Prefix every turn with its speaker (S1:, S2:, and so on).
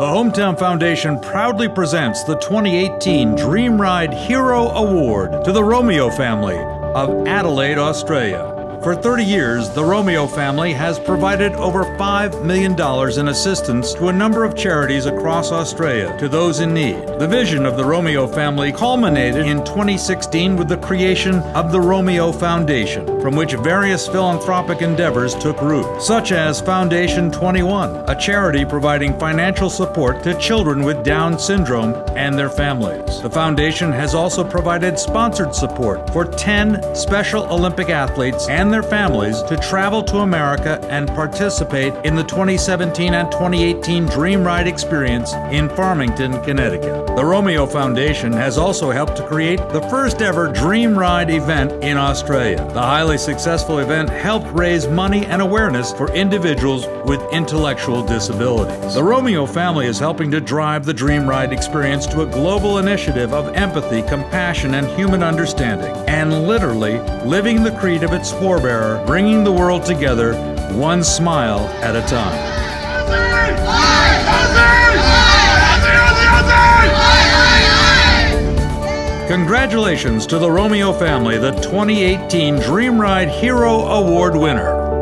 S1: Hometown Foundation proudly presents the 2018 Dream Ride Hero Award to the Romeo family of Adelaide, Australia. For 30 years, the Romeo family has provided over $5 million in assistance to a number of charities across Australia to those in need. The vision of the Romeo family culminated in 2016 with the creation of the Romeo Foundation, from which various philanthropic endeavors took root, such as Foundation 21, a charity providing financial support to children with Down syndrome and their families. The foundation has also provided sponsored support for 10 Special Olympic athletes and their families to travel to America and participate in the 2017 and 2018 Dream Ride experience in Farmington, Connecticut. The Romeo Foundation has also helped to create the first ever Dream Ride event in Australia. The highly successful event helped raise money and awareness for individuals with intellectual disabilities. The Romeo family is helping to drive the Dream Ride experience to a global initiative of empathy, compassion, and human understanding, and literally living the creed of its forebearer, bringing the world together one smile at a time. Congratulations to the Romeo family, the 2018 Dream Ride Hero Award winner.